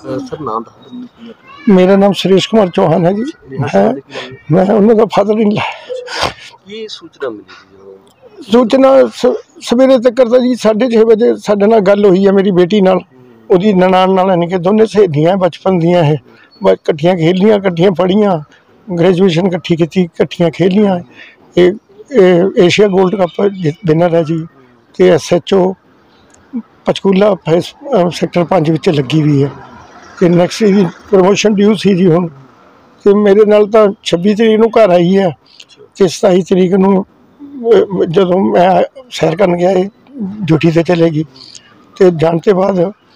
Sir नाम मेरा नाम सुरेश कुमार चौहान है जी। मैं उन्होंने फादर इन ला ये सूचना मिली सूचना सवेरे तक करता जी 6:30 बजे साढ़े नाल गल हुई है मेरी बेटी नाल ओदी ननान नाल यानी कि दोनों सहेलियां बचपन दियां है कट्ठियां खेलियां कट्ठियां पढ़ियां ग्रेजुएशन कट्ठी की कट्ठियां खेलियां एशिया गोल्ड कप विनर है जी ते SHO पंचकूला सैक्टर 5 विच लगी हुई है तो नैक्सट जी प्रमोशन ड्यू सी जी हुण तो मेरे नाल तो 26 तरीक नूं घर आई है तो 27 तरीक नूं जदों मैं सैर करन गया ड्यूटी ते चलेगी तो जाने के बाद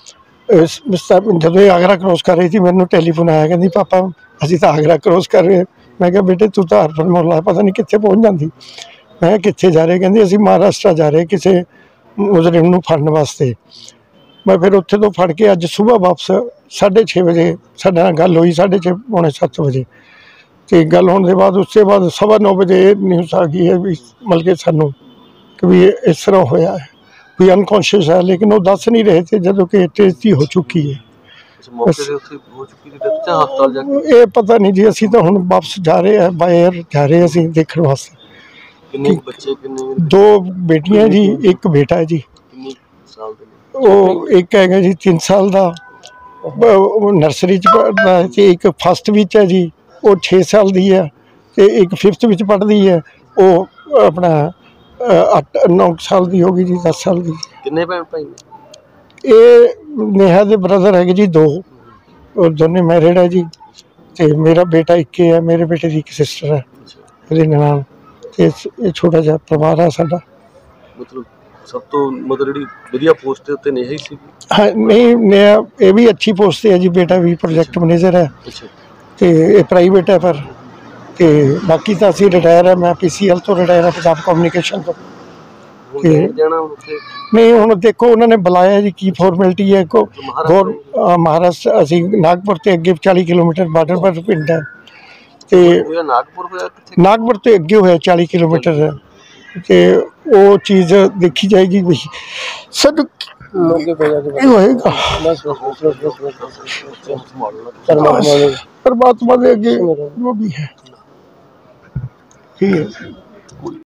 जदों आगरा क्रॉस कर रही थी मैनू टैलीफोन आया कहती पापा असीं तो आगरा क्रॉस कर रहे हैं। मैं कहा बेटे तू तो हरफन मोहल्ला पता नहीं कित्थे पहुँच जाती। मैं कित्थे जा रहे कहती असीं महाराष्ट्र जा रहे किसी मुजरिम नूं फड़न वास्ते। मैं फिर उत्थे तो फड़ के अज सुबह वापस 6:30 बजे साडे नाल गल हुई 6:30 पौने 7 बजे तो गल होने के बाद उसके बाद 9:15 बजे न्यूज़ आ गई है भी मतलब कि सानू कि भी इस तरह होया है कोई अनकॉन्शियस है लेकिन वो दस नहीं रहे थे जो कि ट्रेजडी हो चुकी है। ये पता नहीं जी असी तो हुण वापस जा रहे हैं बाय एयर जा रहे हैं असीं देखण वास्ते। 2 बेटियां जी एक बेटा है जी वो एक है जी 3 साल का नर्सरी च पढ़दा है ते एक फस्ट विच है जी वो 6 साल की है तो एक 5th विच पढ़दी है वो अपना 8-9 साल की होगी जी 10 साल की। कितने भैन भाई ये नेहा दे ब्रदर है जी 2 और दोनों मैरिड है जी तो मेरा बेटा एक है मेरे बेटे की एक सिस्टर है मेरी ननान तो छोटा जिहा परिवार है साडा। मतलब सब तो मतलब जी वधिया पोस्ट उत्ते नेहा ही सी। हाँ नहीं नेहा ये भी अच्छी पोस्ट है जी बेटा भी प्रोजेक्ट मैनेजर है तो ये प्राइवेट है पर तो बाकी तो असीं रिटायर है मैं PCL तो रिटायर है पंजाब कम्युनिकेशन तो नहीं हुण देखो उन्होंने बुलाया जी की फॉर्मेलिटी है को महाराष्ट्र असीं नागपुर तो अगे 40 किलोमीटर बार्डर पर पिंड है तो नागपुर तो अगे होया 40 किलोमीटर है तो वो चीज़ देखी जाएगी भी सब होएगा परमात्मा के अगे जो भी है ठीक है।